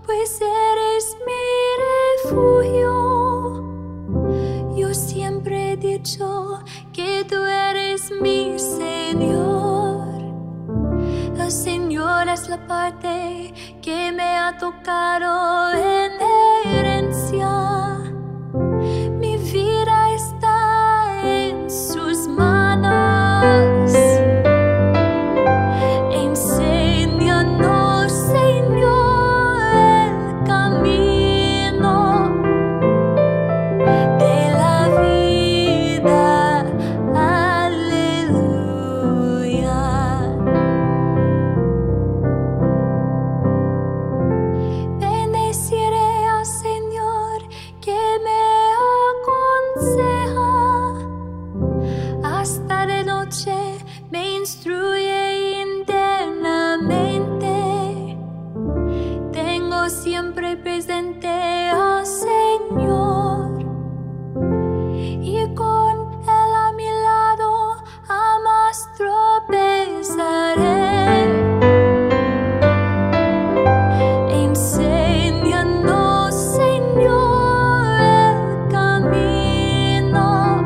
pues eres mi refugio. Yo siempre he dicho que tú eres mi Señor. El Señor es la parte que me ha tocado en herencia. Mi vida está en sus manos. Enséñanos, Señor, el camino de la vida. Aleluya. Bendeciré al Señor que me aconseja. Hasta de noche me instruye internamente. Tengo siempre presente al Señor, y con Él a mi lado jamás tropezaré. Enséñanos, Señor, el camino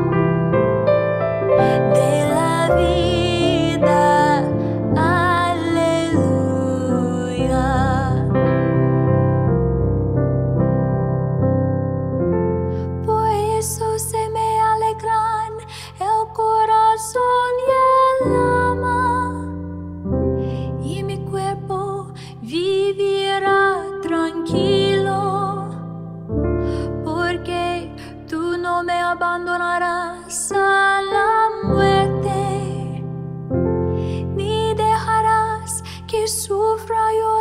de la vida. Aleluya. Por eso se me alegran el corazón y el alma, y mi cuerpo vivirá tranquilo, porque tú no me abandonarás a la muerte, ni dejarás que sufra yo